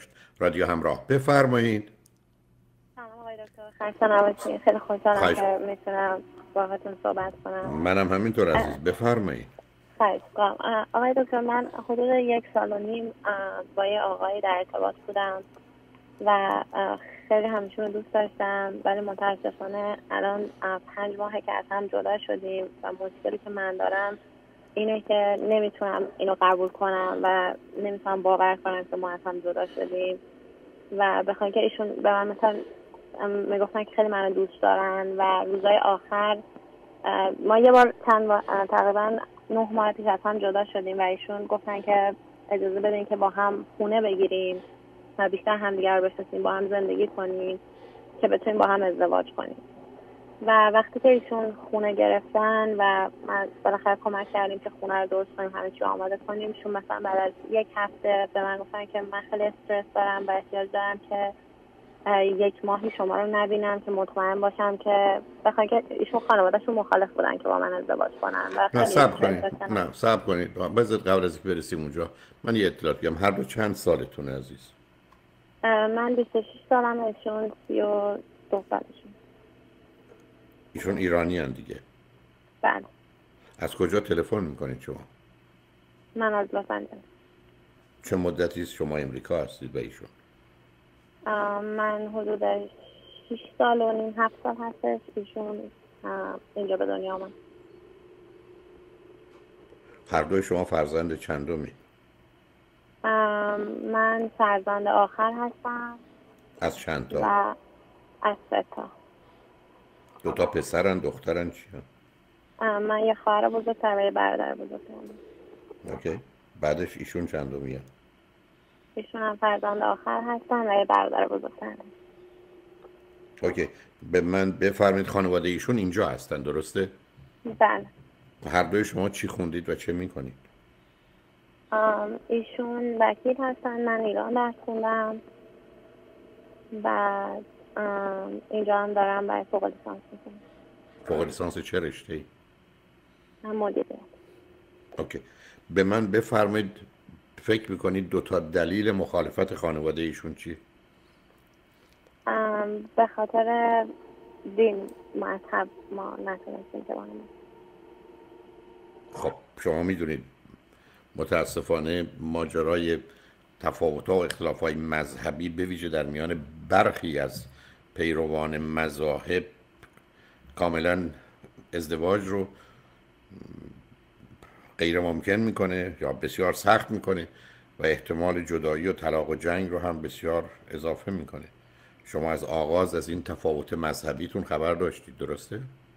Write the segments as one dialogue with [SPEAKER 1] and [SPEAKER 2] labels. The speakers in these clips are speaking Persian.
[SPEAKER 1] رادیو همراه. بفرمایید.
[SPEAKER 2] سلام آقای دکتر، خسته نباشید. خیلی خوشحالم
[SPEAKER 1] خواهش
[SPEAKER 2] که میتونم باهاتون صحبت کنم.
[SPEAKER 1] منم همینطور عزیز. بفرمایید.
[SPEAKER 2] خواهش می‌کنم. آقای دکتر، من حدود 1.5 سال با یه آقایی در ارتباط بودم و خیلی همیشه رو دوست داشتم، ولی متاسفانه الان 5 ماهه که از هم جدا شدیم و مشکلی که من دارم اینه که نمیتونم اینو قبول کنم و نمیتونم باور کنم که ما از هم جدا شدیم و بخوام که ایشون به من مثلا میگفتن که خیلی منو دوست دارن و روزای آخر ما یه بار تقریبا 9 ماه پیش از هم جدا شدیم و ایشون گفتن که اجازه بدین که با هم خونه بگیریم و بیشتر همدیگر رو بشناسیم، با هم زندگی کنیم که بتونیم با هم ازدواج کنیم. و وقتی که ایشون خونه گرفتن و ما بالاخره کمک کردیم که خونه رو درست کنیم، همه چی آماده کنیم، ایشون مثلا بعد از 1 هفته به من گفتن که من خیلی استرس دارم و احتیاج دارم که 1 ماهی شما رو نبینم که مطمئن باشم که بخوام که ایشون خانواده‌شون مخالف بودن که با من ازدواج کنن و
[SPEAKER 1] نه
[SPEAKER 2] خیلی
[SPEAKER 1] صبر
[SPEAKER 2] استرس
[SPEAKER 1] کنید.
[SPEAKER 2] داشتن.
[SPEAKER 1] نه صبر کنید. بذارید قبل از اینکه برسیم اونجا من یه اطلاعات بگم. هر دو چند سالتونه عزیز؟
[SPEAKER 2] من 26 سالم، ایشون 32 سالشون.
[SPEAKER 1] ایشون ایرانی هن دیگه؟
[SPEAKER 2] بله.
[SPEAKER 1] از کجا تلفن میکنید شما؟
[SPEAKER 2] من از لس آنجلس.
[SPEAKER 1] چه مدتی است شما امریکا هستید و ایشون؟
[SPEAKER 2] من حدود 6 سال و نیم 7 سال هستش ایشون اینجا به دنیا آمد.
[SPEAKER 1] هر دوی شما فرزند چندمی؟
[SPEAKER 2] من فرزند آخر هستم.
[SPEAKER 1] از چند تا؟
[SPEAKER 2] و از 3 تا.
[SPEAKER 1] 2 تا پسرن دخترن چی هن؟
[SPEAKER 2] من یه خواهر بزرگتر و یه برادر بزرگترم.
[SPEAKER 1] اوکی. بعدش ایشون چندمی هن؟
[SPEAKER 2] ایشون هم فرزند آخر هستن و یه برادر بزرگترم.
[SPEAKER 1] اوکی. به من بفرمایید خانواده ایشون اینجا هستن درسته؟
[SPEAKER 2] بله.
[SPEAKER 1] هر دوی شما چی خوندید و چه میکنید؟
[SPEAKER 2] ایشون وکیل هستن، من ایران درس خوندم و اینجا هم دارم برای فوق لیسانس میکنم.
[SPEAKER 1] فوق لیسانس چه رشته‌ای؟
[SPEAKER 2] من مدیریت.
[SPEAKER 1] اوکی. به من بفرمایید فکر میکنید 2 تا دلیل مخالفت خانواده ایشون چی؟
[SPEAKER 2] به خاطر دین، مذهب ما نتونستیم که با هم.
[SPEAKER 1] خب شما میدونید متاسفانه ماجرای تفاوت‌ها و اختلاف‌های مذهبی به ویژه در میان برخی از پیروان مذاهب کاملا ازدواج رو غیر ممکن میکنه یا بسیار سخت میکنه و احتمال جدایی و طلاق و جنگ رو هم بسیار اضافه میکنه. شما از آغاز از این تفاوت مذهبیتون خبر داشتید درسته؟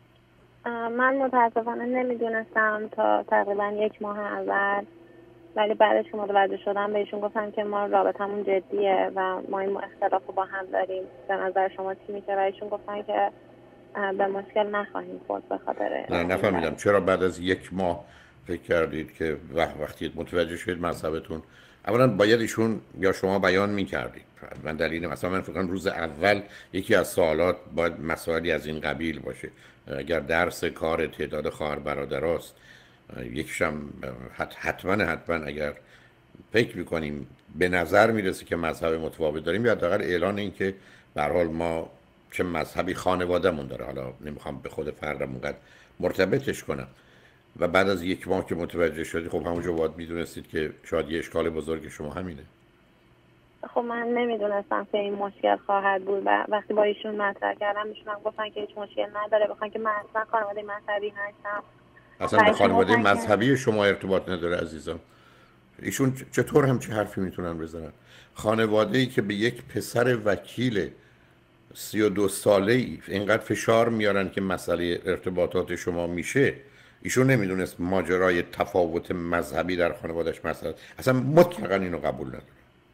[SPEAKER 2] من متاسفانه نمیدونستم تا تقریبا 1 ماه اول، ولی بعدش که متوجه شدم بهشون گفتم که ما رابطمون جدیه و ما این اختلاف رو با هم داریم، به نظر شما چی میشه؟ و ایشون گفتن که به مشکل نخواهیم خورد به خاطر
[SPEAKER 1] نه نفهمیدم چرا بعد از 1 ماه فکر کردید که وقتی متوجه شدید مذهبتون، اولا باید ایشون یا شما بیان میکردید. من دلیل مثلا من فکر کنم روز اول یکی از سوالات باید مسائلی از این قبیل باشه. اگر درس کار تعداد خواهر برادراست، یکیشم حتما اگر فکر میکنیم به نظر میرسه که مذهب متفاوت داریم، یا حداقل اعلان این که به هر حال ما چه مذهبی خانوادهمون داره، حالا نمیخوام به خود فردم اونقدر مرتبطش کنم، و بعد از 1 ماه که متوجه شدی خب همونجا باید میدونستید که شاید یه اشکال بزرگ شما همینه.
[SPEAKER 2] خب من نمیدونستم که این مشکل خواهد بود و وقتی با ایشون مطرح کردم ایشون هم گفتن که هیچ مشکل نداره، بخوان که من اصلا خانواده مذهبی هستم.
[SPEAKER 1] اصلا به خانواده مذهبی شما ارتباط نداره عزیزم. ایشون چطور همچی حرفی میتونن بزنن؟ خانواده‌ای که به یک پسر وکیل 32 ساله ای اینقدر فشار میارن که مسئله ارتباطات شما میشه، ایشون نمیدونست ماجرای تفاوت مذهبی در خانوادهش مسئله اصلا مطلقا اینو قبول نداره.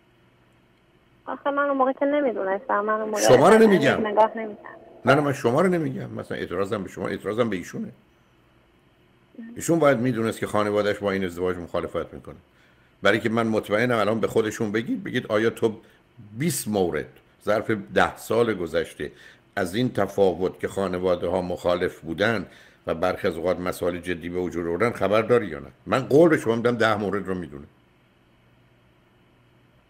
[SPEAKER 2] آخه من اون موقع که نمیدونستم، من اون موقع
[SPEAKER 1] شما رو نمیگم.
[SPEAKER 2] نگاه نمی‌کردم.
[SPEAKER 1] نه من شما رو نمیگم، مثلا اعتراضم به شما، اعتراضم به ایشونه. ایشون باید میدونست که خانوادهش با این ازدواج مخالفت میکنه. برای که من مطمئنم الان به خودشون بگید آیا تو 20 مورد ظرف 10 سال گذشته از این تفاوت که خانواده ها مخالف بودن و برخی از اوقات مسائل جدی به وجود آوردن خبر داری یا نه؟ من قول به شما میدم 10 مورد رو میدونه.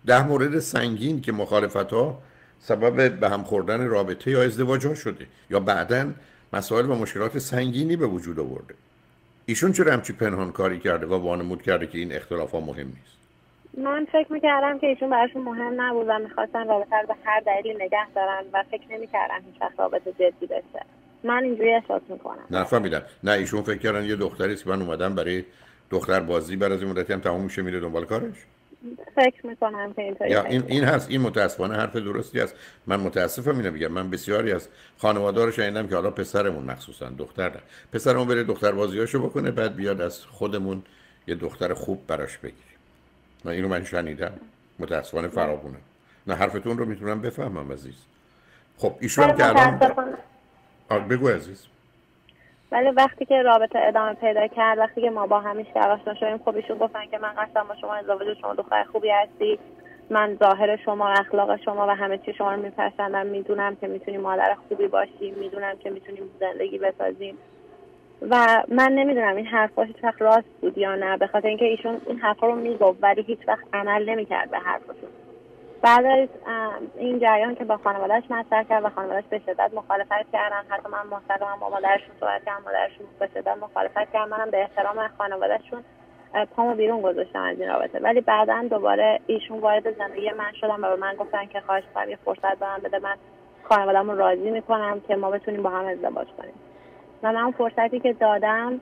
[SPEAKER 1] 10 مورد سنگین که مخالفت ها سبب به هم خوردن رابطه یا ازدواج ها شده یا بعداً مسائل و مشکلات سنگینی به وجود آورده. ایشون چرا همچی پنهان کاری کرده و وانمود کرده که این اختلاف ها مهم نیست؟
[SPEAKER 2] من فکر میکردم که ایشون براشون مهم نبود و میخواستن رابطه رو به هر دلیلی نگه دارن و فکر نمیکردم هیچ وقت رابطه جدی بشه. من اینجوری احساس میکنم.
[SPEAKER 1] نفهمیدم. نه ایشون فکر کردن یه دختری است که من اومدم برای دختر بازی، بعد از این مدتی هم تموم میشه میره دنبال کارش.
[SPEAKER 2] فکر میکنم که اینطوری
[SPEAKER 1] یا این هست. این متاسفانه حرف درستی است. من متاسفم اینو میگم. من بسیاری از خانواده رو شنیدم که حالا پسرمون مخصوصا دختر نه. پسرمون بره دختر بازیاشو بکنه بعد بیاد از خودمون یه دختر خوب براش بگیریم. من شنیدم. متاسفانه فراوونه. نه حرفتون رو میتونم بفهمم عزیز. خب ایشون که الان بگو عزیز.
[SPEAKER 2] ولی وقتی که رابطه ادامه پیدا کرد، وقتی که ما با هم آشنا شدیم، خب ایشون گفتن که من قصدم با شما ازدواج، شما دختر خوبی هستی، من ظاهر شما، اخلاق شما و همه چی شما رو میپسندم، میدونم که میتونی مادر خوبی باشی، میدونم که میتونیم زندگی بسازیم. و من نمیدونم این حرفاش هیچ وقت راست بود یا نه، به خاطر اینکه ایشون این حرفا رو میگفت ولی هیچ وقت عمل نمیکرد به حرفاشون. بعد از این جریان که با خانواده‌اش مطرح کرد و خانواده‌اش به شدت مخالفت کردن، حتی من مستقیما با مادرشون صحبت کردم، مادرشون به شدت مخالفت کردن، منم به احترام خانواده‌شون پامو بیرون گذاشتم از این رابطه. ولی بعداً دوباره ایشون وارد زندگی من شدن و به من گفتن که خواهش می‌کنم یه فرصت به من بده، من خانواده‌مو راضی می‌کنم که ما بتونیم با هم ازدواج کنیم. و من اون فرصتی که دادم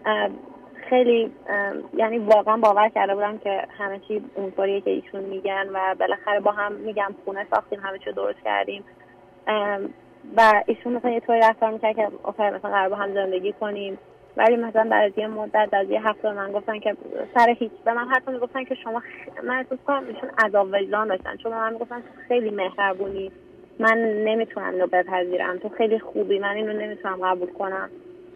[SPEAKER 2] خیلی یعنی واقعا باور کرده بودم که همه چی اونطوریه که ایشون میگن و بالاخره با هم میگم خونه ساختیم، همه چی درست کردیم و ایشون مثلا یه طوری رفتار میکرد که مثلا قرار با هم زندگی کنیم. ولی مثلا بعد از یه مدت، از یه هفته من گفتن که سر هیچ به من حتی میگفتن که شما من احساس کنم ایشون عذاب وجدان داشتن، چون من میگفتن تو خیلی مهربونی، من نمیتونم اینو بپذیرم، تو خیلی خوبی، من اینو نمیتونم قبول کنم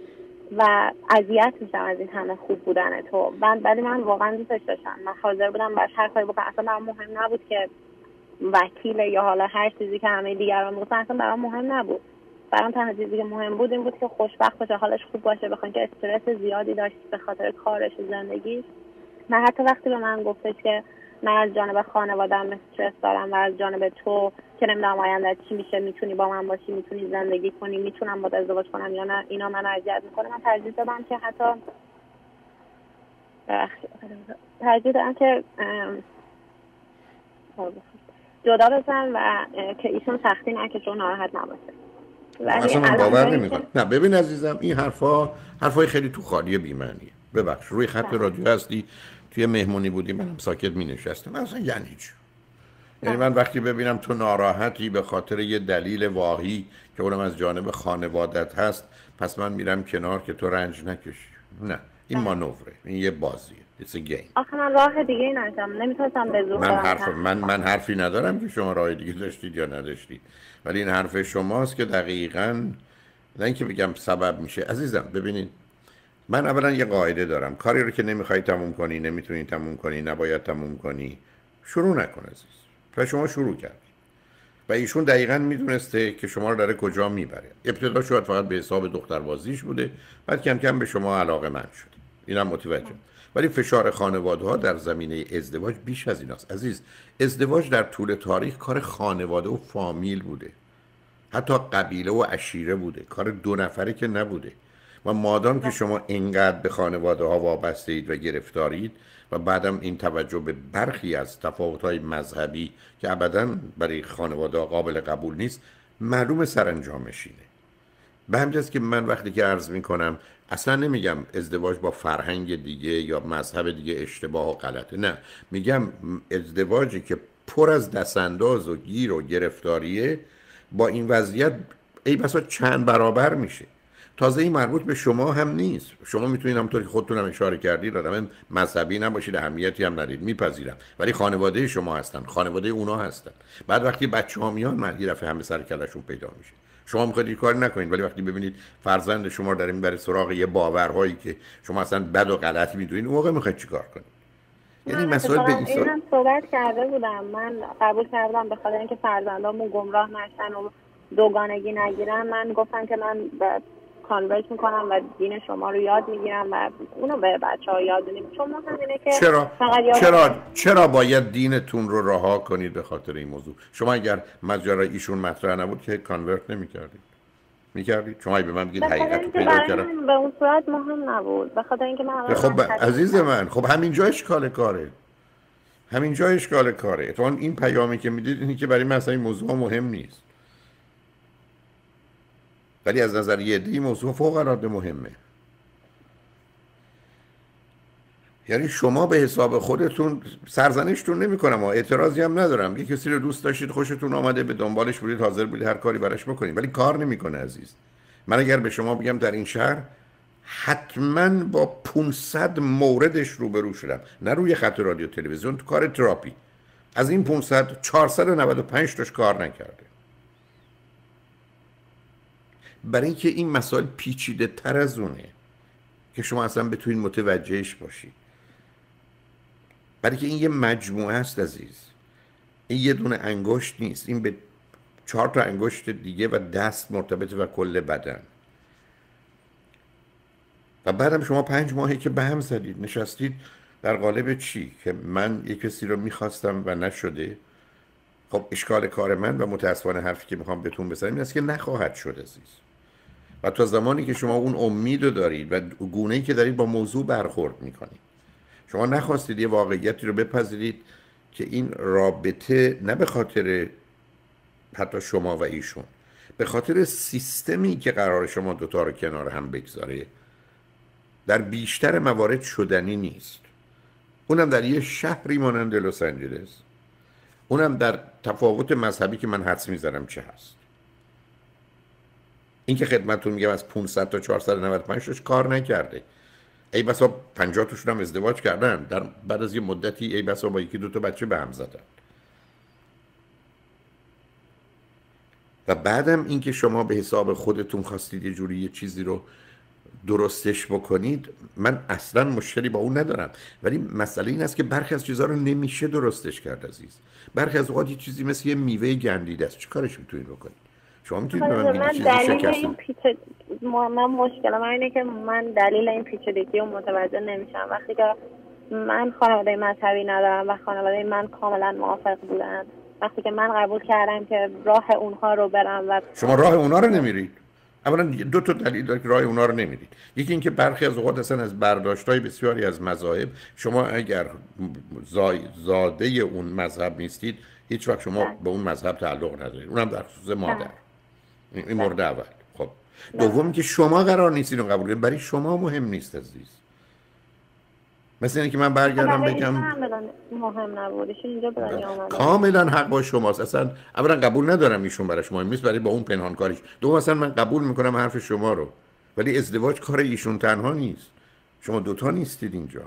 [SPEAKER 2] و اذیت میشم از این همه خوب بودن تو. ولی من واقعا دوستش داشتم، من حاضر بودم باش هر کاری بکنم. اصلا برام مهم نبود که وکیل یا حالا هر چیزی که همه دیگران میگفتن، اصلا برام مهم نبود. برام تنها چیزی که مهم بود این بود که خوشبخت باشه، حالش خوب باشه، بخاطر که استرس زیادی داشت به خاطر کارش و زندگیش. من حتی وقتی به من گفتش که من از جانب خانواده‌ام استرس دارم و از جانب تو که نمیدونم آینده چی میشه، میتونی با من باشی، میتونی زندگی کنی، میتونم با ازدواج کنم یا نه، اینا من اذیت میکنه، من ترجیح دادم که جدا بشن و که ایشون سختی نکشه و ناراحت نباشه.
[SPEAKER 1] اصلا من باور نمیکنم. نه ببین عزیزم، این حرفای خیلی تو خالی بی‌معنیه. ببخش روی خط رادیو هستی، توی مهمونی بودی، منم ساکت می نشستم. اصلا یعنی چی؟ یعنی من وقتی ببینم تو ناراحتی به خاطر یه دلیل واهی که اونم از جانب خانوادت هست، پس من میرم کنار که تو رنج نکشی. نه، این مانوره، این یه بازیه. It's a game.
[SPEAKER 2] آخه من راه دیگه ای نداشتم، نمیتونستم به زور
[SPEAKER 1] من حرفی ندارم که شما راه دیگه داشتید یا نداشتید، ولی این حرف شماست که دقیقاً نه اینکه بگم سبب میشه. عزیزم ببینید، من اولا یه قاعده دارم، کاری رو که نمیخوای تموم کنی، نمیتونی تموم کنی، نباید تموم کنی، شروع نکن عزیز. و شما شروع کردید و ایشون دقیقاً میدونسته که شما رو داره کجا میبره. ابتدا شاید فقط به حساب دختربازیش بوده، بعد کم کم به شما علاقه‌مند شد. اینم متوجه. ولی فشار خانواده‌ها در زمینه ازدواج بیش از ایناست عزیز. ازدواج در طول تاریخ کار خانواده و فامیل بوده، حتی قبیله و عشیره بوده، کار دو نفره که نبوده. و مادام که شما اینقدر به خانواده ها وابسته اید و گرفتارید و بعدم این توجه به برخی از تفاوت‌های مذهبی که ابداً برای خانواده ها قابل قبول نیست، معلوم سرانجامش اینه. به همین جاست که من وقتی که عرض میکنم اصلا نمیگم ازدواج با فرهنگ دیگه یا مذهب دیگه اشتباه و غلطه، نه، میگم ازدواجی که پر از دستانداز و گیر و گرفتاریه با این وضعیت ای بسا چند برابر میشه. تازه این مربوط به شما هم نیست. شما میتونید همونطور که خودتون هم اشاره کردید آدم مذهبی نباشید، اهمیتی هم ندید، میپذیرم، ولی خانواده شما هستن، خانواده اونا هستن. بعد وقتی بچه‌ها میان من یه دفعه همه سر کلهشون پیدا میشه. شما میخواید این کار نکنید، ولی وقتی ببینید فرزند شما داره میبره سراغ یه باورهایی که شما اصلا بد و غلطی میدونید، اون موقع میخواید چیکار کنید؟ یعنی مسائل به این
[SPEAKER 2] من صحبت کرده بودم، من قبول کردم به خاطر اینکه فرزندامو گمراه نشن و دوگانگی نگیرن. من گفتم که من کانورت میکنم و دین شما رو یاد میگیرم و اونو به بچه‌ها یاد میدیم. چون مهم اینه که
[SPEAKER 1] چرا باید دینتون رو رها کنید به خاطر این موضوع؟ شما اگر ماجرای ایشون مطرح نبود که کانورت میکردید؟ شما به من بگید حقیقت رو پیدا کردم.
[SPEAKER 2] به اون صورت مهم نبود، به خاطر اینکه من
[SPEAKER 1] خب عزیز من، خب همینجا اشکال کاره. اتفاقاً این پیامی که میدید اینه که برای من اصلا این موضوع مهم نیست، ولی از نظر یه عده‌ای موضوع فوق العاده مهمه. یعنی شما به حساب خودتون، سرزنشتون نمی‌کنم و اعتراضی هم ندارم، یه کسی رو دوست داشتید، خوشتون آمده، به دنبالش بودید، حاضر بودید هر کاری براش بکنید، ولی کار نمی‌کنه عزیز. من اگر به شما بگم در این شهر حتما با 500 موردش روبرو شدم، نه روی خط رادیو تلویزیون، تو کار تراپی، از این 500 495 تاش کار نکرده. برای اینکه این مسائل پیچیده تر از اونه که شما اصلا بتونید متوجهش باشید. برای که این یه مجموعه است عزیز، این یه دونه انگشت نیست، این به 4 تا انگشت دیگه و دست مرتبط و کل بدن. و بعدم شما 5 ماهی که به هم زدید، نشستید در قالب چی؟ که من یک کسی رو میخواستم و نشده. خب اشکال کار من و متاسفانه حرفی که میخوام بهتون بزنم این است که نخواهد شد عزیز. و تا زمانی که شما اون امید رو دارید و گونه‌ای که دارید با موضوع برخورد میکنید، شما نخواستید یه واقعیتی رو بپذیرید که این رابطه نه به خاطر حتی شما و ایشون، به خاطر سیستمی که قرار شما دوتا رو کنار هم بگذاره، در بیشتر موارد شدنی نیست. اونم در یه شهری مانند لس آنجلس، اونم در تفاوت مذهبی که من حدس میزنم چه هست. این که خدمتتون میگم از 500 تا 495 تاش کار نکرده، ای بسا 50 تاشون هم ازدواج کردن، در بعد از یه مدتی ای بسا با یکی دو تا بچه به هم زدن. و بعدم این که شما به حساب خودتون خواستید یه جوری یه چیزی رو درستش بکنید، من اصلا مشکلی با اون ندارم، ولی مسئله این است که برخی از چیزها رو نمیشه درستش کرد عزیز. برخی از اوقات یه چیزی مثل یه میوه گندیده است، چه کارش میتونید بکنید؟ شما میتونید به من بگید چیزی شکسته.
[SPEAKER 2] من مشکل من اینه که من دلیل این پیچیدگی رو متوجه نمیشم. وقتی که من خانواده مذهبی ندارم و خانواده من کاملا موافق بودن، وقتی که من قبول کردم که راه اونها رو برم و
[SPEAKER 1] شما راه اونها رو نمیرید. اولا دو تا دلیل داره که راه اونها رو نمیرید. یکی اینکه برخی از اوقات اصلا از برداشت‌های بسیاری از مذاهب، شما اگر زاده اون مذهب نیستید، هیچ وقت شما به اون مذهب تعلق ندارید. اونم در خصوص مادر. این مورد اول. خب دوم که شما قرار نیستید اون قبول کنید، برای شما مهم نیست عزیز. مثل اینکه من برگردم بگم
[SPEAKER 2] مهم نبود، اینجا به دنیا اومد.
[SPEAKER 1] کاملا حق با شماست. اصلا اولا قبول ندارم ایشون براش مهم نیست، برای با اون پنهان کاریش. دوم اصلا من قبول میکنم حرف شما رو، ولی ازدواج کار ایشون تنها نیست، شما دوتا نیستید اینجا.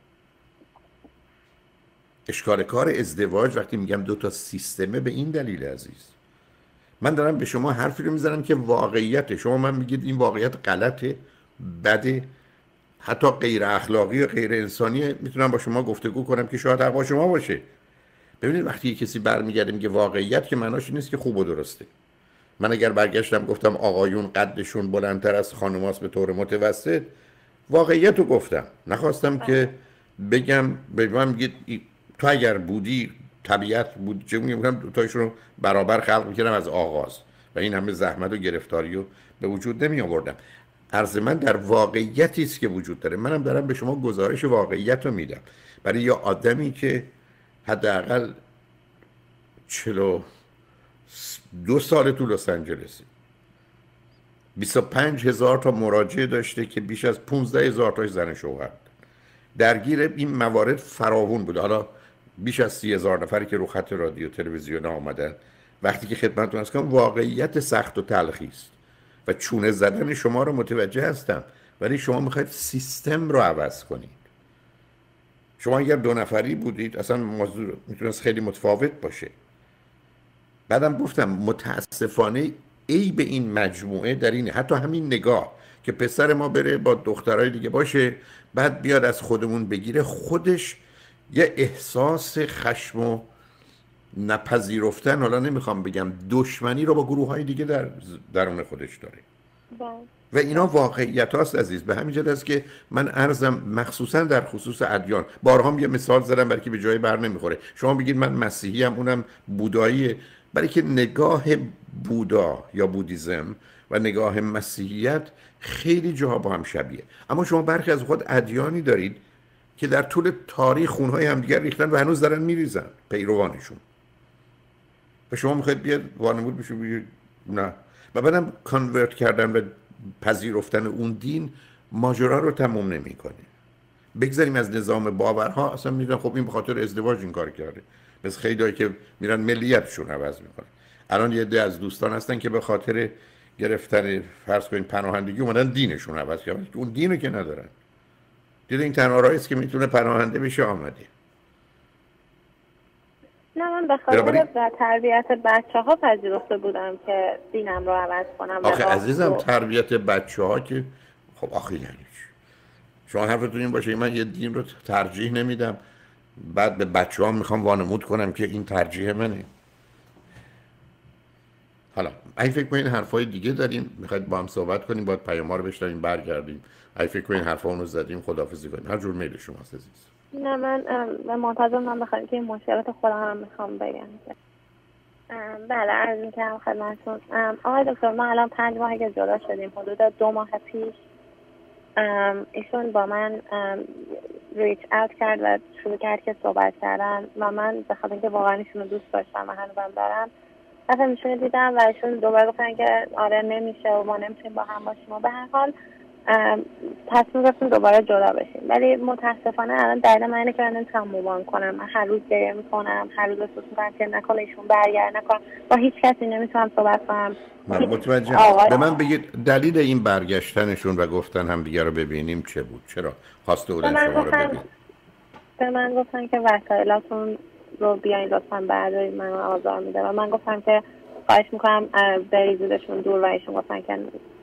[SPEAKER 1] اشکال کار ازدواج وقتی میگم دوتا سیستمه به این دلیل عزیز، من دارم به شما حرفی رو میزنم که واقعیت شما، من میگید این واقعیت غلطه، بده، حتی غیر اخلاقی و غیر انسانی، میتونم با شما گفتگو کنم که شاید حق با شما باشه. ببینید وقتی یه کسی برمیگرده میگه واقعیت، که معناش نیست که خوب و درسته. من اگر برگشتم گفتم آقایون قدشون بلندتر از خانوماست به طور متوسط، واقعیت رو گفتم، نخواستم که بگم به من میگید تو اگر بودی طبیعت بود، چه میگم دوتایشون رو برابر خلق میکردم از آغاز و این همه زحمت و گرفتاری رو به وجود نمی آوردم. عرض من در واقعیتی است که وجود داره. منم دارم به شما گزارش واقعیت رو میدم برای یه آدمی که حداقل 42 سال تو لس آنجلس، 25,000 تا مراجعه داشته که بیش از 15,000 تاش زن شوهر درگیر این موارد فراوون بود. حالا بیش از 30,000 نفری که رو خط رادیو تلویزیون آمدن. وقتی که خدمتتون هستم واقعیت سخت و تلخی است و چونه زدن شما رو متوجه هستم، ولی شما میخواید سیستم رو عوض کنید. شما اگر 2 نفری بودید اصلا موضوع میتونست خیلی متفاوت باشه. بعدم گفتم متاسفانه عیب این مجموعه در اینه، حتی همین نگاه که پسر ما بره با دخترای دیگه باشه، بعد بیاد از خودمون بگیره، خودش یه احساس خشم و نپذیرفتن، حالا نمیخوام بگم دشمنی رو با گروه های دیگه در درون خودش داره.
[SPEAKER 2] بله.
[SPEAKER 1] و اینا واقعیت هاست عزیز. به همین جهت است که من عرضم مخصوصا در خصوص ادیان، بارها هم یه مثال زدم برای که به جای بر نمیخوره. شما بگید من مسیحی ام، اونم بودایی، برای که نگاه بودا یا بودیزم و نگاه مسیحیت خیلی جاها با هم شبیه. اما شما برخی از خود ادیانی دارید که در طول تاریخ خونهای همدیگر ریختن و هنوز دارن میریزن پیروانشون، و شما میخواید بیاد وانمود بشید بگید نه. و بعدم کانورت کردن و پذیرفتن اون دین ماجرا رو تموم نمیکنه. بگذاریم از نظام باورها، اصلا میگن خب این به خاطر ازدواج این کار کرده. مثل خیلیایی که میرن ملیتشون عوض میکنن. الان یه عده از دوستان هستن که به خاطر گرفتن فرض کنید پناهندگی اومدن دینشون عوض کردن، که اون دینو که ندارن. دیگه این تنها راهی است که میتونه پناهنده بشه آمده.
[SPEAKER 2] نه، من به خاطر تربیت بچه‌ها پذیرفته بودم که دینم رو عوض کنم.
[SPEAKER 1] آخه عزیزم تربیت بچه‌ها که خب آخه یعنی شما حرفتون این باشه من یه دین رو ترجیح نمیدم، بعد به بچه‌ها میخوام وانمود کنم که این ترجیح منه. حالا اگه فکر کنین حرفای دیگه داریم میخواید با هم صحبت کنیم، باید پیام‌ها رو بشنویم برگردیم. اگه فکر کنین حرفا رو زدیم خداحافظی کنیم، هر جور میل شماست عزیز.
[SPEAKER 2] نه، من منتظرم بخاطر که این مشکلات خودم هم میخوام بگم. بله، عرض می‌کنم خدمتتون. آقای دکتر، ما الان 5 ماهه که جدا شدیم. حدود 2 ماه پیش ایشون با من ریچ اوت کرد و شروع کرد که صحبت کردن و من به خاطر اینکه واقعا ایشون رو دوست داشتم و هنوزم دارم رفتم ایشون دیدم و ایشون دوباره گفتن که آره نمیشه و ما نمیتونیم با هم باشیم و به هر حال تصمیم گرفتیم دوباره جدا بشیم. ولی متاسفانه الان دلیل من اینه که من نمیتونم مووان کنم. من هر روز گریه میکنم، هر روز احساس میکنم که نکنه ایشون برگرد، نکنه با هیچ کسی نمیتونم صحبت کنم.
[SPEAKER 1] من متوجهم. به من بگید دلیل این برگشتنشون و گفتن هم دیگه رو ببینیم چه بود؟ چرا خواسته بودن شما رو ببینیم؟
[SPEAKER 2] به من گفتن که وسایلاتون رو بیاین لطفاً بردارید، من آزار میده و من گفتم که خواهش میکنم بریزیدشون دور و ایشون گفتن که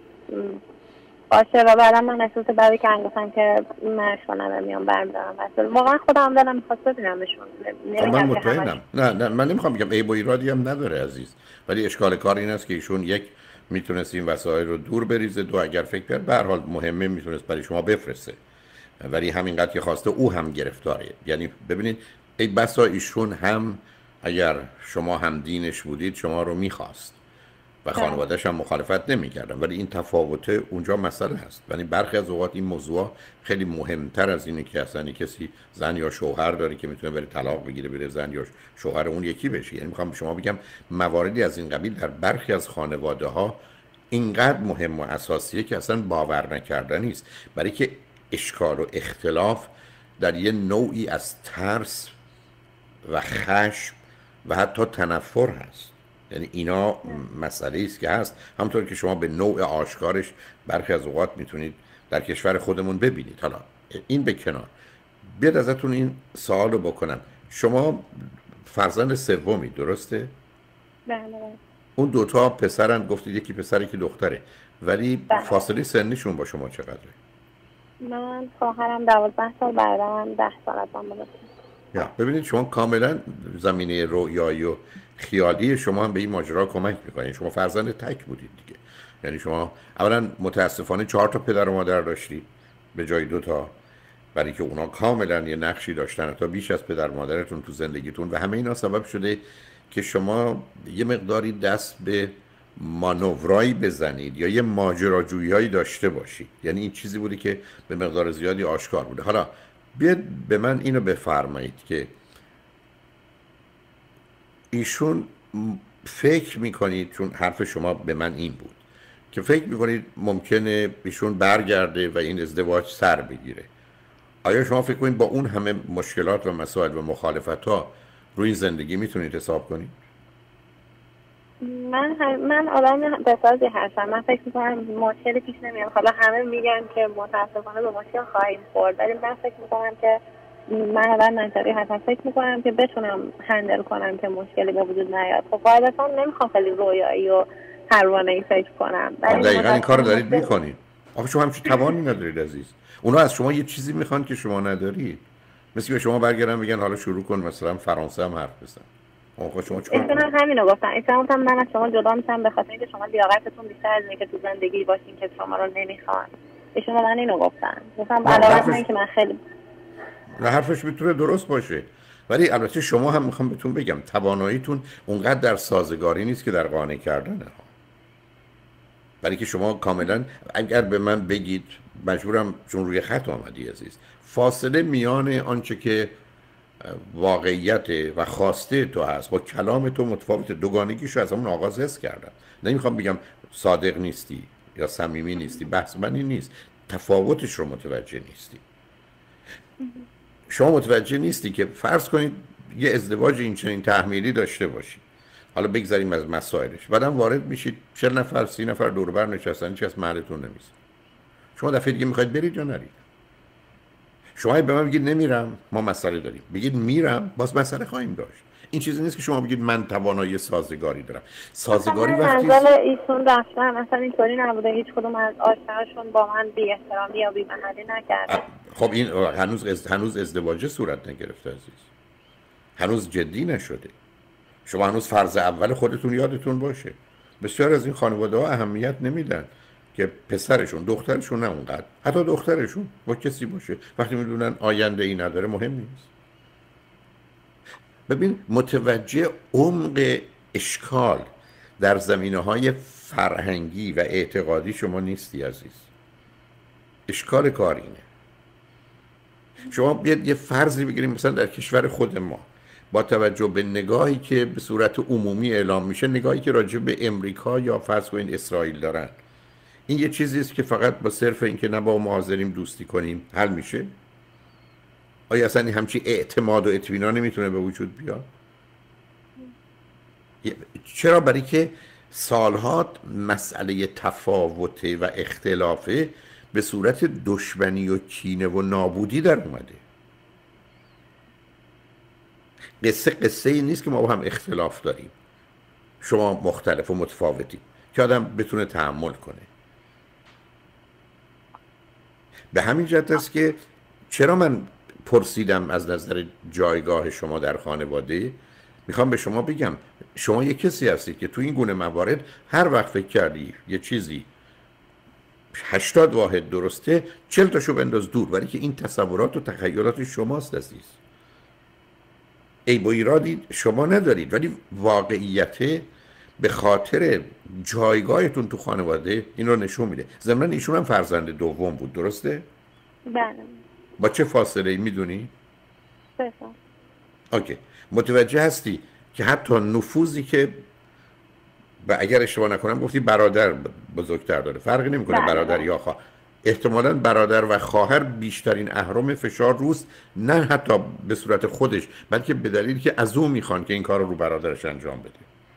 [SPEAKER 2] باشه و بعدا من احساس بعدی که گفتم که من شما نمیام برمیدارم. واقعا خودم دلم میخواست ببینمشون.
[SPEAKER 1] من مطمئنم. نه من نمیخوام بگم عیب و ایرادی هم نداره عزیز، ولی اشکال کار این است که ایشون یک میتونست این وسایل رو دور بریزه، دو اگر فکر کرد به هر حال مهمه میتونست برای شما بفرسته، ولی همینقدر که خواسته او هم گرفتاره. یعنی ببینید ای بسا ایشون هم اگر شما هم دینش بودید شما رو میخواست و خانواده‌اش هم مخالفت نمی‌کردن، ولی این تفاوت اونجا مسئله هست. یعنی برخی از اوقات این موضوع خیلی مهمتر از اینه که اصلا کسی زن یا شوهر داره که میتونه بره طلاق بگیره بره زن یا شوهر اون یکی بشه. یعنی میخوام به شما بگم مواردی از این قبیل در برخی از خانواده‌ها اینقدر مهم و اساسیه که اصلا باور نکردنی است، برای که اشکال و اختلاف در یه نوعی از ترس و خشم و حتی تنفر هست. یعنی اینا مسئله است که هست، همونطور که شما به نوع آشکارش برخی از اوقات میتونید در کشور خودمون ببینید. حالا این به کنار، بیاد ازتون این سوال رو بکنم، شما فرزند سومی درسته؟
[SPEAKER 2] بله.
[SPEAKER 1] اون دوتا پسرن، گفتید یکی پسر یکی دختره، ولی فاصله سنیشون با شما چقدره؟
[SPEAKER 2] من خواهرم 12 سال، برادرم 10 سال از من بزرگتره.
[SPEAKER 1] یا ببینید شما کاملا زمینه رویایی و خیالی شما هم به این ماجرا کمک میکنید. شما فرزند تک بودید دیگه، یعنی شما اولا متاسفانه 4 تا پدر و مادر داشتید به جای 2 تا، برای که اونا کاملا یه نقشی داشتن تا بیش از پدر و مادرتون تو زندگیتون، و همه اینا سبب شده که شما یه مقداری دست به مانورایی بزنید یا یه ماجراجویی داشته باشید. یعنی این چیزی بوده که به مقدار زیادی آشکار بوده. حالا بیاد به من اینو بفرمایید که ایشون فکر میکنید، چون حرف شما به من این بود که فکر میکنید ممکنه ایشون برگرده و این ازدواج سر بگیره، آیا شما فکر کنید با اون همه مشکلات و مسائل و مخالفت ها روی این زندگی میتونید حساب کنید؟
[SPEAKER 2] من آدم بسازی هستم. من فکر میکنم مشکلی پیش نمیاد. حالا همه میگن که متاسفانه به مشکل خواهیم خورد، ولی من فکر میکنم که من آدم منطقی هستم. فکر میکنم که بتونم هندل کنم که مشکلی به وجود نیاد. خب قاعدتا نمیخوام خیلی رویایی و پروانه‌ای فکر کنم.
[SPEAKER 1] دقیقاً این کار رو دارید میکنید. آخه شما همچین توانی ندارید عزیز. اونا از شما یه چیزی میخوان که شما ندارید. مثل که شما برگردن بگن حالا شروع کن مثلا فرانسه هم حرف بزن. آقا شما چیکار
[SPEAKER 2] ایشون
[SPEAKER 1] کنید؟
[SPEAKER 2] هم همینو گفتن. ایشون گفتن من از شما جدا میشم به خاطر اینکه شما لیاقتتون بیشتر از اینه که تو زندگی باشین که شما رو نمیخوان. ایشون من اینو گفتم علاوه بر اینکه من خیلی
[SPEAKER 1] نه، حرفش میتونه درست باشه، ولی البته شما هم میخوام بهتون بگم تواناییتون اونقدر در سازگاری نیست که در قانع کردنه. برای که شما کاملا اگر به من بگید، مجبورم چون روی خط آمدی عزیز، فاصله میان آنچه که واقعیت و خواسته تو هست با کلام تو متفاوت، دوگانگیشو از همون آغاز حس کردم. نمیخوام بگم صادق نیستی یا صمیمی نیستی، بحث من این نیست، تفاوتش رو متوجه نیستی. شما متوجه نیستی که فرض کنید یه ازدواج این چنین تحمیلی داشته باشید، حالا بگذاریم از مسائلش، بعدم وارد میشید 40 نفر 30 نفر دور بر نشستن، هیچ کس محلتون نمیشه. شما دفعه دیگه میخواید برید یا نرید؟ شما به من بگید نمیرم، ما مسئله داریم، بگید میرم، باز مسئله خواهیم داشت. این چیزی نیست که شما بگید من توانایی سازگاری دارم. سازگاری وقتی
[SPEAKER 2] منزل ایشون رفتم اصلا اینطوری نبوده، هیچ کدوم از آشناشون با من بی احترامی یا بی محلی نکرده.
[SPEAKER 1] خب این هنوز ازدواج صورت نگرفته عزیز، هنوز جدی نشده. شما هنوز فرض اول خودتون یادتون باشه. بسیار از این خانواده ها اهمیت نمیدن که پسرشون، دخترشون نه اونقدر، حتی دخترشون با کسی باشه، وقتی میدونن آینده ای نداره مهم نیست. ببین، متوجه عمق اشکال در زمینه‌های فرهنگی و اعتقادی شما نیستی عزیز. اشکال کار اینه. شما بیاد یه فرضی بگیریم مثلا در کشور خود ما، با توجه به نگاهی که به صورت عمومی اعلام میشه، نگاهی که راجع به امریکا یا فرض کنید اسرائیل دارن، این یه چیزی است که فقط با صرف اینکه نه با ما حاضریم دوستی کنیم حل میشه؟ آیا اصلا همچی اعتماد و اطمینان نمیتونه به وجود بیاد؟ چرا؟ برای که سالها مسئله تفاوته و اختلافه به صورت دشمنی و کینه و نابودی در اومده. قصه این نیست که ما با هم اختلاف داریم، شما مختلف و متفاوتی، که آدم بتونه تحمل کنه. به همین جهت است که چرا من پرسیدم از نظر جایگاه شما در خانواده. میخوام به شما بگم شما یه کسی هستید که تو این گونه موارد هر وقت فکر کردی یه چیزی 80 واحد درسته، 40 تاشو بنداز دور، ولی که این تصورات و تخیلات شماست عزیز. عیب و ایرادی شما ندارید، ولی واقعیت به خاطر جایگاهتون تو خانواده این رو نشون میده. ضمن ایشون هم فرزند دوم بود، درسته؟
[SPEAKER 2] بله.
[SPEAKER 1] با چه فاصله ای میدونی؟
[SPEAKER 2] 3 سال.
[SPEAKER 1] اوکی. متوجه هستی که حتی نفوذی که و اگر اشتباه نکنم گفتی برادر بزرگتر داره، فرقی نمیکنه برادر یا خواهر، احتمالاً برادر و خواهر بیشترین اهرم فشار روست، نه حتی به صورت خودش، بلکه به دلیلی که از او میخوان که این کار رو برادرش انجام بده.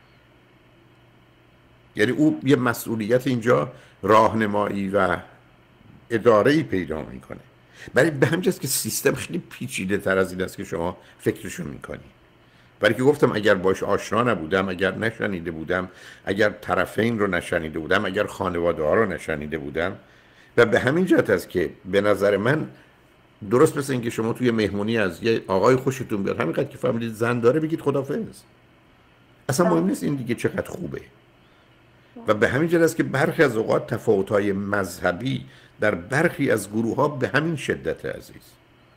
[SPEAKER 1] یعنی او یه مسئولیت اینجا راهنمایی و اداره‌ای پیدا میکنه. برای به همین جاست که سیستم خیلی پیچیده تر از این است که شما فکرشو میکنی. برای که گفتم اگر باش آشنا نبودم، اگر نشنیده بودم، اگر طرفین رو نشنیده بودم، اگر خانواده ها رو نشنیده بودم، و به همین جهت است که به نظر من درست مثل اینکه شما توی مهمونی از یه آقای خوشتون بیاد، همینقدر که فهمیدید زن داره بگید خدافظ، اصلا مهم نیست این دیگه چقدر خوبه. و به همین جهت است که برخی از اوقات تفاوت‌های مذهبی در برخی از گروه‌ها به همین شدت عزیز.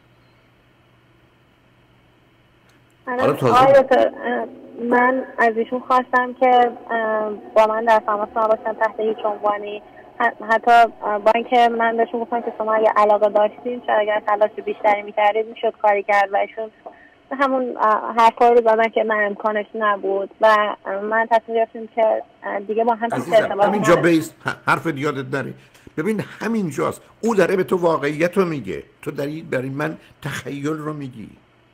[SPEAKER 2] من از ایشون خواستم که با من در تماس نباشن تحت هیچ عنوانی، حتی با اینکه من بهشون گفتم که شما اگه علاقه داشتین شاید اگر تلاش بیشتری میکردید میشد کاری کرد، و ایشون همون حرفا رو زدن که من امکانش نبود و من تصمیم گرفتم که دیگه با هم
[SPEAKER 1] همینجا بیس حرف یادت نره. ببین همینجاست، او داره به تو واقعیت رو میگه، تو برای من تخیل رو میگی.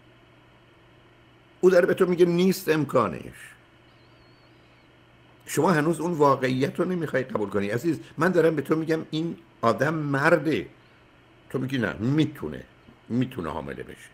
[SPEAKER 1] او داره به تو میگه نیست امکانش. شما هنوز اون واقعیت رو نمیخوای قبول کنی عزیز. من دارم به تو میگم این آدم مرده، تو میگی نه میتونه حامله بشه.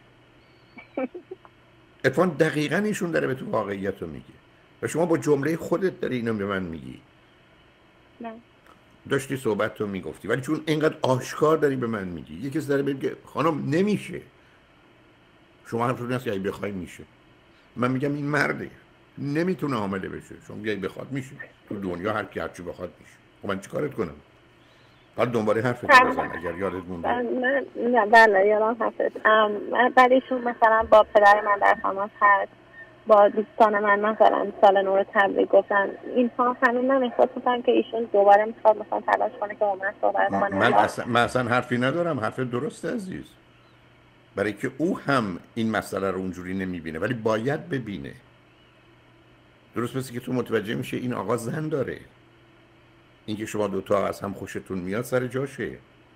[SPEAKER 1] اتفاقا دقیقاً ایشون داره به تو واقعیت رو میگه و شما با جمله خودت داری اینو به من میگی.
[SPEAKER 2] نه
[SPEAKER 1] داشتی صحبت رو میگفتی، ولی چون اینقدر آشکار داری به من میگی، یکی داره بگه خانم نمیشه، شما حرفتون هست که اگه بخوای میشه. من میگم این مرده، نمیتونه حامله بشه. شما بیای بخواد میشه، تو دنیا هر کی هر چی بخواد میشه. خب من چیکارت کنم؟ حالا دنباله حرفتو بزن اگر یادت مونده.
[SPEAKER 2] من بله یادم هست. بعد ایشون مثلا با پدر من در تماس هست، با دوستان من مثلا سال نو رو تبریک گفتن. اینها همین من احساس میکنم که ایشون دوباره میخواد مثلا تلاش کنه که با من صحبت کنه.
[SPEAKER 1] من اصلا حرفی ندارم، حرف درسته عزیز، برای که او هم این مسئله رو اونجوری نمیبینه ولی باید ببینه. درست مثل که تو متوجه میشه این آقا زن داره، اینکه شما دوتا از هم خوشتون میاد سر جاشه،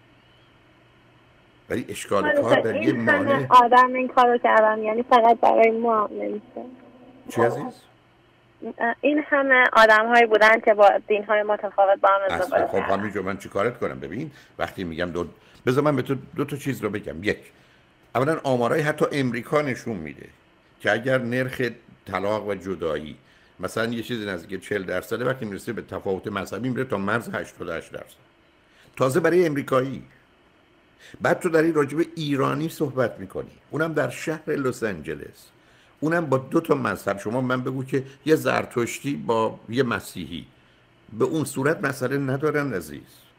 [SPEAKER 1] ولی اشکال کار در یه مانع.
[SPEAKER 2] آدم این کارو کردم، یعنی فقط برای ما نمیشه.
[SPEAKER 1] چی عزیز؟
[SPEAKER 2] این همه آدم هایی بودن که با دین های متفاوت با هم ازدواج
[SPEAKER 1] خب همینجا من چی کارت کنم؟ ببین وقتی میگم بذار من به تو دو تا چیز رو بگم. یک، اولا آمارای حتی امریکا نشون میده که اگر نرخ طلاق و جدایی مثلا یه چیزی نزدیک 40% وقتی میرسه به تفاوت مذهبی میره تا مرز 88%. تازه برای امریکایی. بعد تو داری راجع به ایرانی صحبت میکنی، اونم در شهر لس آنجلس، اونم با 2 تا مذهب. شما من بگو که یه زرتشتی با یه مسیحی به اون صورت مسئله ندارن عزیز،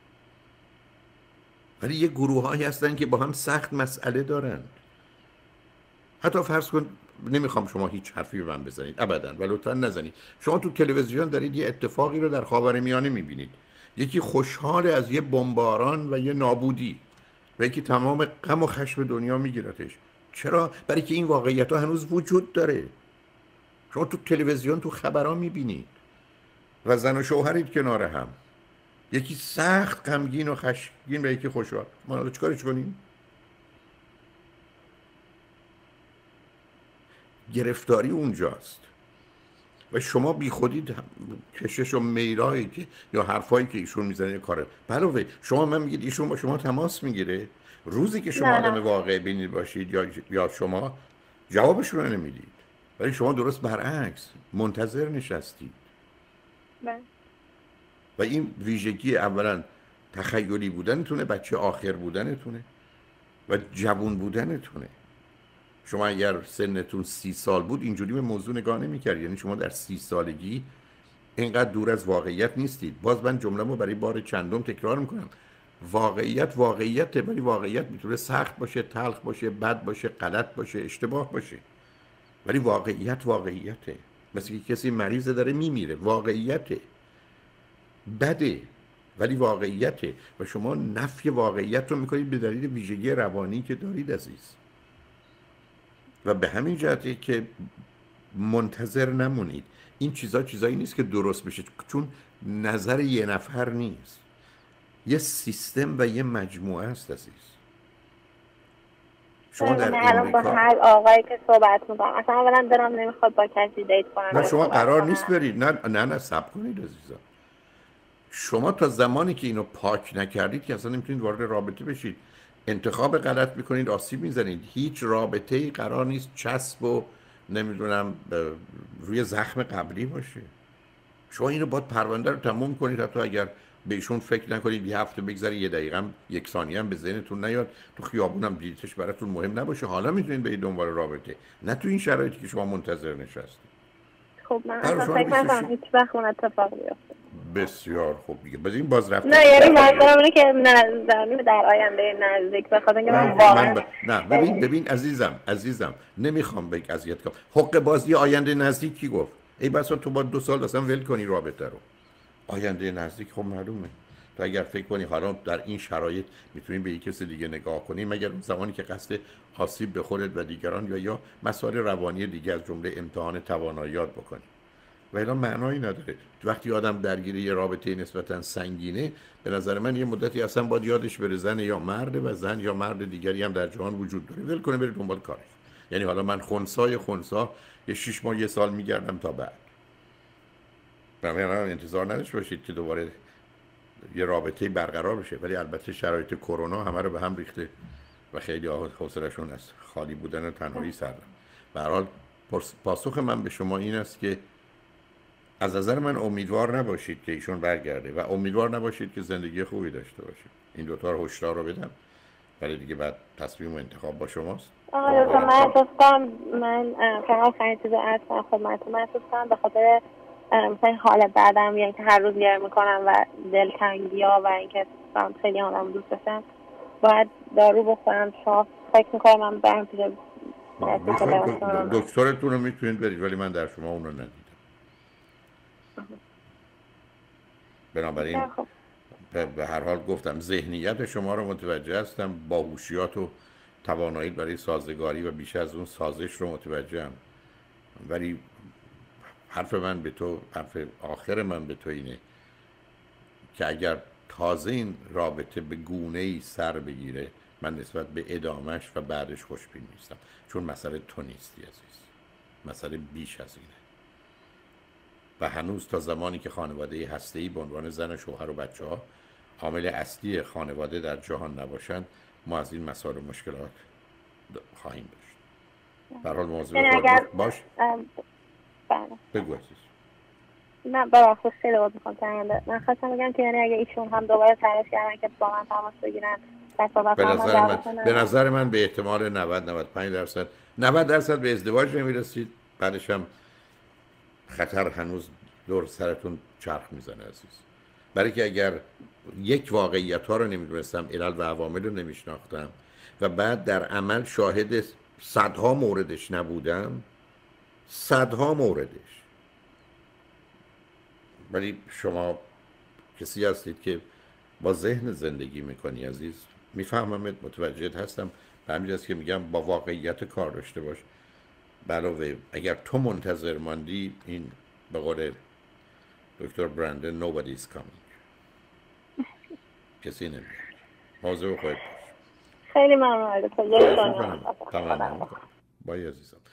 [SPEAKER 1] ولی یه گروه‌هایی هستن که با هم سخت مسئله دارن. حتی فرض کن، نمیخوام شما هیچ حرفی به من بزنید ابدا و لطفا نزنید. شما تو تلویزیون دارید یه اتفاقی رو در خاورمیانه میبینید، یکی خوشحال از یه بمباران و یه نابودی و یکی تمام غم و خشم دنیا میگیرتش. چرا؟ برای که این واقعیت ها هنوز وجود داره. شما تو تلویزیون تو خبرها میبینید و زن و شوهرید کنار هم، یکی سخت غمگین و خشمگین و یکی خوشحال. ما حالا چیکارش کنیم؟ گرفتاری اونجاست و شما بی خودی کشش و میرایی که یا حرفایی که ایشون میزنه کاره. علاوه شما من میگید ایشون با شما تماس میگیره، روزی که شما آدم واقع بینید باشید یا شما جوابشون رو نمیدید، ولی شما درست برعکس منتظر نشستید. و این ویژگی اولا تخیلی بودنتونه، بچه آخر بودنتونه و جوون بودنتونه. شما اگر سنتون 30 سال بود اینجوری به موضوع نگاه نمی‌کردید، یعنی شما در 30 سالگی اینقدر دور از واقعیت نیستید. باز من جمله‌مو برای بار چندم تکرار میکنم، واقعیته، ولی واقعیت میتونه سخت باشه، تلخ باشه، بد باشه، غلط باشه، اشتباه باشه، ولی واقعیته. مثل که کسی مریضه داره میمیره، واقعیته. بده ولی واقعیته و شما نفی واقعیت رو میکنید به دلیل ویژگی روانی که دارید عزیز. و به همین جهته که منتظر نمونید. این چیزایی نیست که درست بشه، چون نظر یه نفر نیست، یه سیستم و یه مجموعه است عزیز. شما در
[SPEAKER 2] امریکا با هر آقایی که صحبت میکنم اصلا اولا دارم نمیخواد با کسی دیت کنم.
[SPEAKER 1] نه شما قرار نیست برید. نه صبر کنید عزیزم. شما تا زمانی که اینو پاک نکردید که اصلا نمیتونید وارد رابطه بشید. انتخاب غلط میکنید، آسیب میزنید. هیچ رابطه‌ای قرار نیست چسب و نمیدونم روی زخم قبلی باشه. شما اینو باید پرونده رو تموم کنید، حتی اگر بهشون فکر نکنید یه هفته بگذره، یه دقیقه هم یک ثانیه هم به ذهنتون نیاد، تو خیابونم دیدیدش براتون مهم نباشه، حالا میتونید برید دنبال رابطه، نه تو این شرایطی که شما منتظر نشستید.
[SPEAKER 2] خب من اصلا فکر نکنم هیچ وقت اون اتفاق بیفته.
[SPEAKER 1] بسیار خوب دیگه. باز این باز رفت.
[SPEAKER 2] نه یعنی منظورم اینه که در آینده نزدیک بخاطر اینکه من واقعا
[SPEAKER 1] نه ببین عزیزم نمیخوام بگ اذیت کنم. حق بازی آینده نزدیک کی گفت؟ ای بسا تو با 2 سال اصلا ول کنی رابطه رو. آینده نزدیک خب معلومه. تو اگر فکر کنی حالا در این شرایط میتونی به یک کسی دیگه نگاه کنی، مگر اون زمانی که قصد آسیب به خودت و دیگران یا مسائل روانی دیگه از جمله امتحان تواناییات بکنی. و اینا معنایی نداره. وقتی آدم درگیر یه رابطه نسبتا سنگینه، به نظر من یه مدتی اصلا باید یادش بره زن یا مرد و زن یا مرد دیگری هم در جهان وجود داره، ول کنه بره دنبال کارش. یعنی حالا من خنثی یه 6 ماه یه سال میگردم تا بعد. برای انتظار نداشته باشید که دوباره یه رابطه برقرار بشه، ولی البته شرایط کرونا همه رو به هم ریخته و خیلی حوصله‌شون از خالی بودن و تنهایی سر رفت. به هر حال پاسخ من به شما این است که از نظر من امیدوار نباشید که ایشون برگرده و امیدوار نباشید که زندگی خوبی داشته باشه. این دوتا رو هشدار رو بدم ولی دیگه بعد تصمیم و انتخاب با شماست.
[SPEAKER 2] آقای دکتر من احساس کنم من فقط آخرین چیز عرض کنم خدمتتون، من احساس کنم به خاطر مثلا حال بعدم، یعنی که هر روز گرم میکنم و دلتنگی‌ها و اینکه خیلی حالم دوست داشتم باید دارو بخورم. شما فکر میکنم من برم پیش
[SPEAKER 1] دکترتون رو میتونید برید ولی من در شما اون رو ندیدم. بنابراین به هر حال گفتم ذهنیت شما رو متوجه هستم، باهوشیات و توانایی برای سازگاری و بیش از اون سازش رو متوجهم، ولی حرف آخر من به تو اینه که اگر تازه این رابطه به گونه‌ای سر بگیره من نسبت به ادامهش و بعدش خوشبین نیستم، چون مسئله تو نیستی عزیز، مسئله بیش از اینه و هنوز تا زمانی که خانواده هسته‌ای به عنوان زن و شوهر و بچه‌ها عامل اصلی خانواده در جهان نباشند ما از این مسائل و مشکلات خواهیم داشت. به هر حال موضوع خودت باش. بگو عزیز.
[SPEAKER 2] نه ببخشید خیلی بود میخوام تنده. من خواستم بگم که یعنی اگه ایشون هم دوباره تلاش کردن که با من تماس بگیرن
[SPEAKER 1] به نظر من به احتمال 90-95% به ازدواج نمیرسید، بعدش هم خطر هنوز دور سرتون چرخ میزنه عزیز. برای که اگر یک واقعیت ها رو نمیدونستم، علل و عوامل رو نمیشناختم و بعد در عمل شاهد صدها موردش نبودم، صدها موردش، ولی شما کسی هستید که با ذهن زندگی میکنی عزیز، میفهممت، متوجهت هستم، به همین جاست که میگم با واقعیت کار داشته باش. علاوه اگر تو منتظر ماندی، این به قول دکتر برندن nobody is coming، کسی نمیاد. موضوع خودت باش.
[SPEAKER 2] خیلی ممنون.
[SPEAKER 1] تمام. بای عزیزم.